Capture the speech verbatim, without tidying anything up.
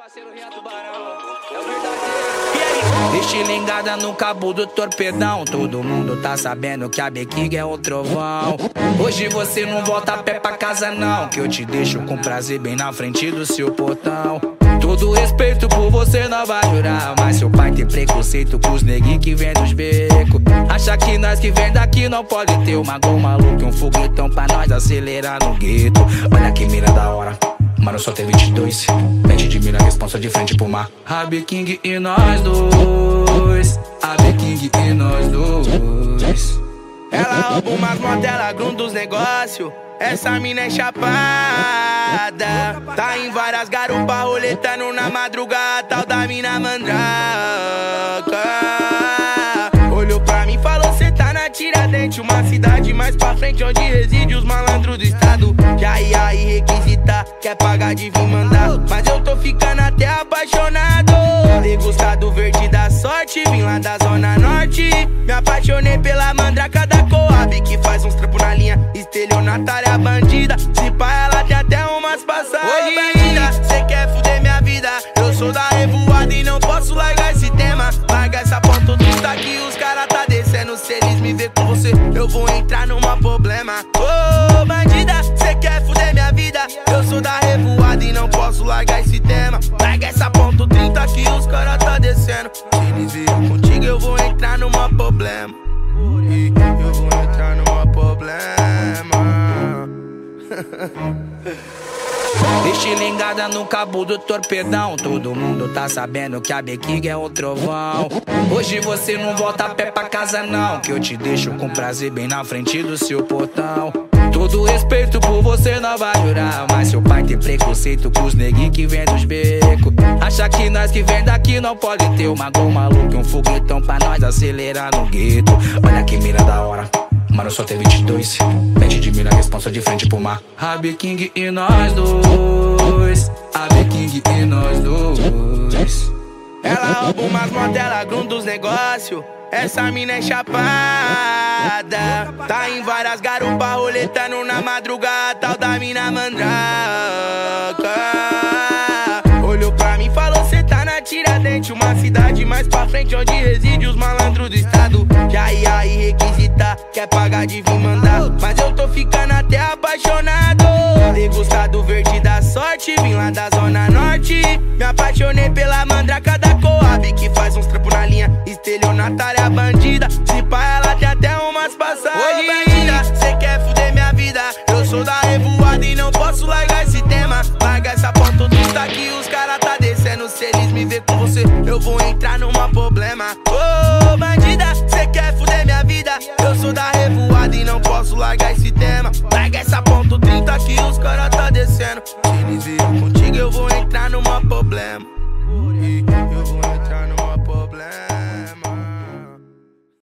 parceiro Rian Tubarão, é o verdadeiro. Estilingada no cabo do torpedão, todo mundo tá sabendo que a B-King é o trovão. Hoje você não volta a pé pra casa não, que eu te deixo com prazer bem na frente do seu portão. Todo respeito por você não vai jurar, mas seu pai tem preconceito com os neguinhos que vem dos becos. Acha que nós que vem daqui não pode ter uma gol maluco e um foguetão pra nós acelerar no gueto. Olha que mira da hora, mano, só tem vinte e dois. Mente de mira, responsa de frente pro mar. A B-King e nós dois, a B-King e nós dois. Ela rouba umas motos, ela grunda os negócios. Essa mina é chapada, tá em várias garupas, roletando na madrugada, tal da mina mandraca. Olhou pra mim e falou, cê tá na Tiradentes, uma cidade mais pra frente onde reside os malandros do estado. Já ia aí requisitar, quer pagar de vir mandar, mas eu tô ficando até apaixonado. Ter gostado verde da sorte, vim lá da zona norte. Me apaixonei pela mandraca da Coab, que faz uns trampos na linha, estelionatária bandida. Se pá, ela tem até umas passadas. Oi, bandida, cê quer fuder minha vida? Eu sou da revoada e não posso largar esse tema. Larga essa ponta do tá aqui, os caras tá descendo. Se eles me ver com você, eu vou entrar numa problema. Ô, oh, bandida, cê quer fuder minha vida? Eu sou da revoada e não posso largar esse tema. Larga essa ponta trinta aqui, os caras tá descendo. Se eles viram contigo, eu vou entrar numa problema. E eu vou entrar numa problema. Estilingada no cabo do torpedão, todo mundo tá sabendo que a B-King é o trovão. Hoje você não volta a pé pra casa não, que eu te deixo com prazer bem na frente do seu portão. Todo respeito por você não vai jurar, mas seu pai tem preconceito com os neguinhos que vem dos becos. Acha que nós que vem daqui não pode ter uma gol maluco e um foguetão pra nós acelerar no gueto. Olha que mira da hora, mano, só tem vinte e dois. Mente de mira, responsa de frente pro mar. A B-King e nós dois, a B-King e nós dois. Ela rouba umas motos, ela grunda os negócios. Essa mina é chapada, tá em várias garupas, roletando na madrugada, tal da mina mandraca. Olhou pra mim e falou, cê tá na Tiradentes, uma cidade mais pra frente onde reside os malandros do estado. Já ia aí requisitar, quer pagar de vir mandar, mas eu tô ficando até apaixonado. Ter gostado verde da sorte, vim lá da zona norte. Me apaixonei pela mandraca da Coab, que faz uns trampos na linha, estelionatária bandida. Se pá, ela tem até umas passadas. Oi, bandida, cê quer fuder minha vida? Eu sou da revoada e não posso largar esse tema. Larga essa ponta do tá aqui, os caras tá descendo. Se eles me ver com você, eu vou entrar numa problema. Ô, oh, bandida, cê quer fuder minha vida? Eu sou da revoada e não posso largar esse tema. Larga essa ponta trinta aqui, os caras tá descendo. Se eles viram contigo, eu vou entrar numa problema. E eu vou entrar numa problema.